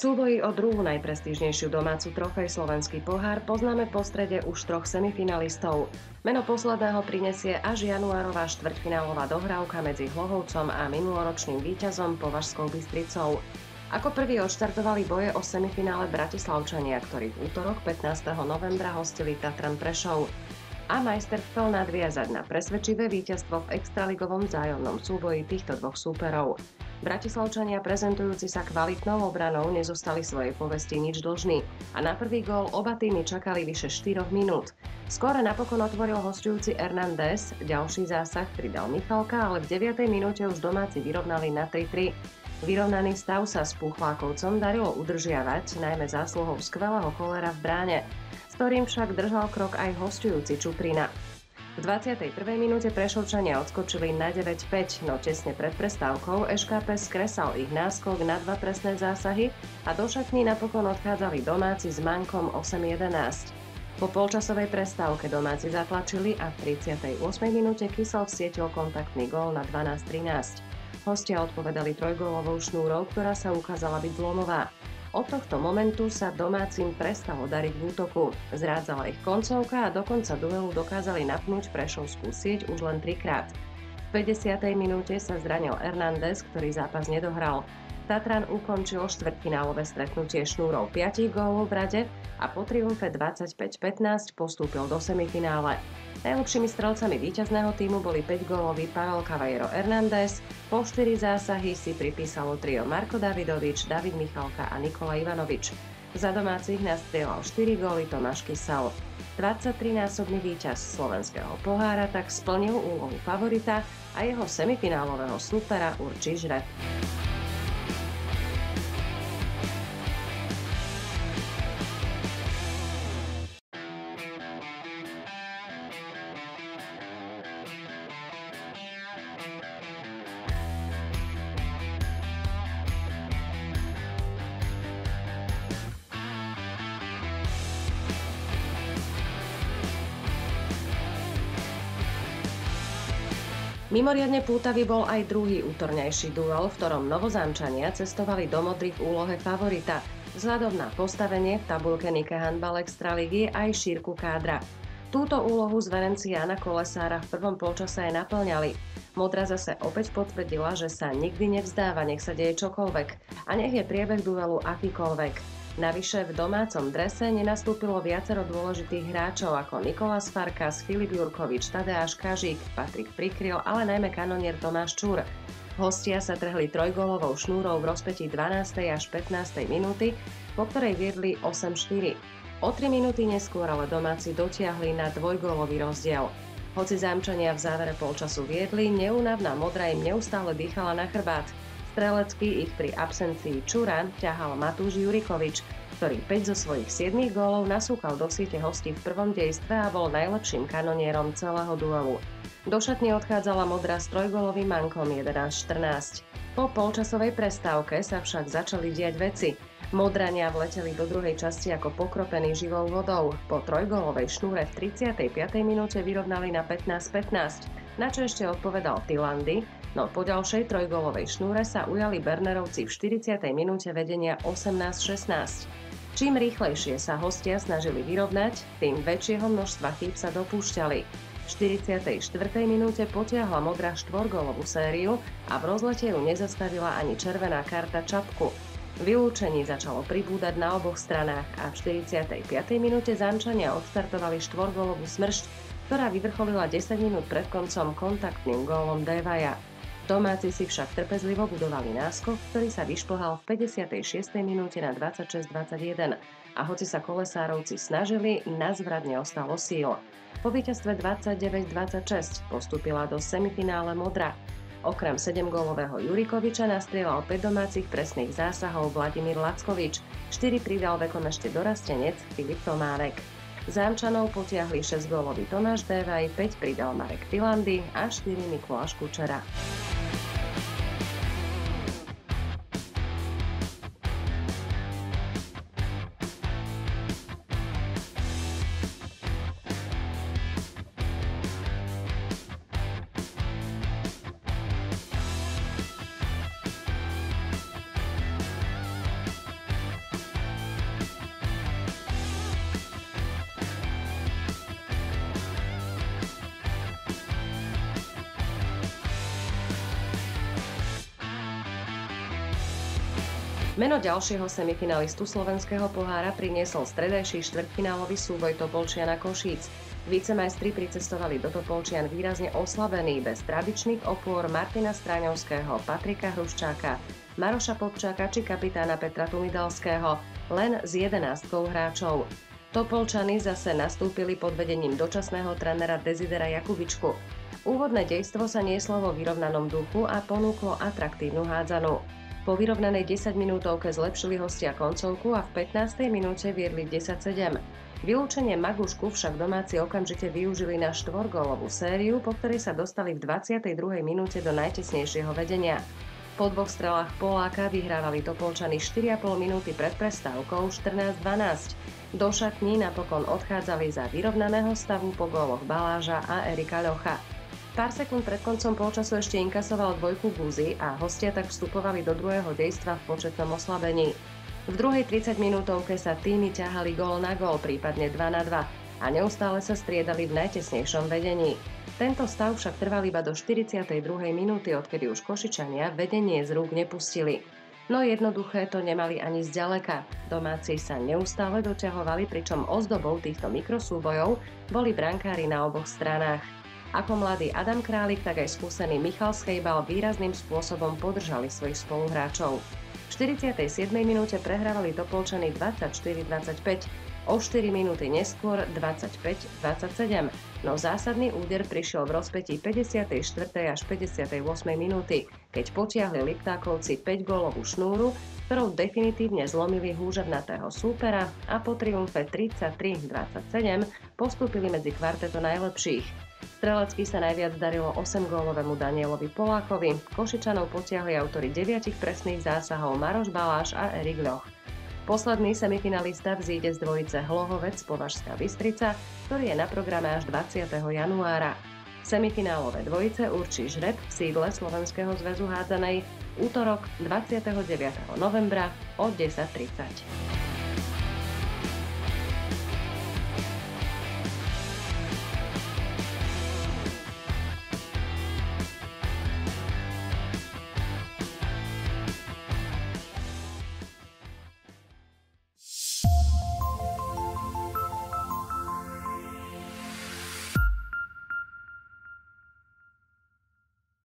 súboji o druhú najprestížnejšiu domácu trofej Slovenský pohár poznáme po strede už troch semifinalistov. Meno posledného prinesie až januárová štvrťfinálová dohrávka medzi Hlohovcom a minuloročným víťazom Považskou Bystricou. Ako prvý odštartovali boje o semifinále Bratislavčania, ktorí v útorok 15. novembra hostili Tatran Prešov. A majster chcel nadviazať na presvedčivé víťazstvo v extraligovom vzájomnom súboji týchto dvoch súperov. Bratislavčania, prezentujúci sa kvalitnou obranou, nezostali svojej povesti nič dlžní a na prvý gól oba týmy čakali vyše 4 minút. Skóre napokon otvoril hosťujúci Hernández, ďalší zásah pridal Michalka, ale v 9. minúte už domáci vyrovnali na 3-3. Vyrovnaný stav sa s Púchlákovcom darilo udržiavať, najmä zásluhou skvelého Kollera v bráne, s ktorým však držal krok aj hosťujúci Čuprina. V 21. minúte Prešovčania odskočili na 9-5, no tesne pred prestávkou ŠKP skresal ich náskok na 2 trestné zásahy a do šatní napokon odchádzali domáci s mankom 8-11. Po polčasovej prestávke domáci zatlačili a v 38. minúte Kysel vsietil kontaktný gól na 12-13. Hostia odpovedali trojgólovou šnúrou, ktorá sa ukázala byť zlomová. Od tohto momentu sa domácim prestalo dariť v útoku. Zrádzala ich koncovka a do konca duelu dokázali napnúť prešovskú sieť už len 3-krát. V 50. minúte sa zranil Hernández, ktorý zápas nedohral. Tatran ukončil štvrťfinálové stretnutie šnúrou 5 gólov v rade a po triumfe 25-15 postúpil do semifinále. Najlepšími strelcami víťazného týmu boli 5-gólový Pavel Cavaleiro Hernández, po 4 zásahy si pripísalo trio Marko Davidovič, David Michalka a Nikola Ivanovič. Za domácich nastrieľal 4 góly Tomáš Kysel. 23-násobný víťaz slovenského pohára tak splnil úlohu favorita a jeho semifinálového súpera určí žreb. Mimoriadne pútavý bol aj druhý útorňajší duel, v ktorom Novozámčania cestovali do modrých v úlohe favorita, vzhľadom na postavenie v tabuľke Nike Handball Extraligy aj šírku kádra. Túto úlohu zverenci Jána Kolesára v prvom polčase aj naplňali. Modra zase opäť potvrdila, že sa nikdy nevzdáva, nech sa deje čokoľvek a nech je priebeh duelu akýkoľvek. Navyše v domácom drese nenastúpilo viacero dôležitých hráčov ako Nikolás Farkas, Filip Jurkovič, Tadeáš Kažík, Patrik Prikryl, ale najmä kanonier Tomáš Čur. Hostia sa trhli trojgólovou šnúrou v rozpätí 12. až 15. minúty, po ktorej viedli 8-4. O 3 minúty neskôr ale domáci dotiahli na dvojgólový rozdiel. Hoci Zámčania v závere polčasu viedli, neúnavná modra im neustále dýchala na chrbát. Strelecky ich pri absencii Čura ťahal Matúš Jurikovič, ktorý 5 zo svojich 7 gólov nasúkal do siete hostí v prvom dejstve a bol najlepším kanonierom celého duelu. Do šatne odchádzala modra s trojgólovým mankom 11-14. Po polčasovej prestávke sa však začali diať veci. Modrania vleteli do druhej časti ako pokropení živou vodou. Po trojgólovej šnúre v 35. minúte vyrovnali na 15-15, na čo ešte odpovedal Tilandy, no po ďalšej trojgólovej šnúre sa ujali Bernerovci v 40. minúte vedenia 18-16. Čím rýchlejšie sa hostia snažili vyrovnať, tým väčšieho množstva chýb sa dopúšťali. V 44. minúte potiahla modra štvorgólovú sériu a v rozlete ju nezastavila ani červená karta Čapku. Vylúčení začalo pribúdať na oboch stranách a v 45. minúte Zámčania odstartovali štvorgólovú smršť, ktorá vyvrcholila 10 minút pred koncom kontaktným gólom Devaja. Domáci si však trpezlivo budovali náskok, ktorý sa vyšplhal v 56. minúte na 26-21 a hoci sa Kolesárovci snažili, na zvrat neostalo síl. Po víťazstve 29-26 postúpila do semifinále modra. Okrem 7-gólového Jurikoviča nastrieľal 5 domácich presných zásahov Vladimír Lackovič, 4 pridal vekom ešte dorastenec Filip Tomárek. Zámčanov potiahli 6-gólový Tomáš Devaj, 5 pridal Marek Tilandy a 4 Mikuláš Kučera. Meno ďalšieho semifinalistu slovenského pohára priniesol stredajší štvrťfinálový súboj Topolčiana Košíc. Vicemajstri pricestovali do Topolčian výrazne oslabení, bez tradičných opôr Martina Stráňovského, Patrika Hruščáka, Maroša Popčáka či kapitána Petra Tumidalského, len s 11 hráčov. Topolčany zase nastúpili pod vedením dočasného trénera Desidera Jakubičku. Úvodné dejstvo sa nieslo vo vyrovnanom duchu a ponúklo atraktívnu hádzanú. Po vyrovnanej 10-minútovke zlepšili hostia koncovku a v 15. minúte viedli 10-7. Vylúčenie Magušku však domáci okamžite využili na štvorgólovú sériu, po ktorej sa dostali v 22. minúte do najtesnejšieho vedenia. Po dvoch strelách Poláka vyhrávali Topolčany 4,5 minúty pred prestávkou 14-12. Do šatní napokon odchádzali za vyrovnaného stavu po góloch Baláža a Erika Ľocha. Pár sekúnd pred koncom polčasu ešte inkasoval dvojku Guzy a hostia tak vstupovali do druhého dejstva v početnom oslabení. V druhej 30-minútovke sa týmy ťahali gól na gól, prípadne 2-2 a neustále sa striedali v najtesnejšom vedení. Tento stav však trval iba do 42. minúty, odkedy už Košičania vedenie z rúk nepustili. No jednoduché to nemali ani zďaleka. Domáci sa neustále doťahovali, pričom ozdobou týchto mikrosúbojov boli brankári na oboch stranách. Ako mladý Adam Králik, tak aj skúsený Michal Schejbal výrazným spôsobom podržali svojich spoluhráčov. V 47. minúte prehrávali Topolčany 24-25, o 4 minúty neskôr 25-27, no zásadný úder prišiel v rozpätí 54. až 58. minúty, keď potiahli Liptákovci 5-gólovú šnúru, ktorou definitívne zlomili húževnatého súpera a po triumfe 33-27 postúpili medzi kvarteto najlepších. Strelecky sa najviac darilo 8-gólovému Danielovi Polákovi, Košičanov potiahli autori 9 presných zásahov Maroš Baláš a Erik Ľoch. Posledný semifinalista vzíde z dvojice Hlohovec Považská Bystrica, ktorý je na programe až 20. januára. Semifinálové dvojice určí žreb v sídle Slovenského zväzu hádzanej útorok 29. novembra o 10:30.